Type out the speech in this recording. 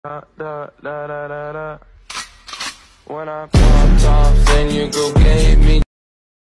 Da, da, da, da, da, da. When I popped off, then you go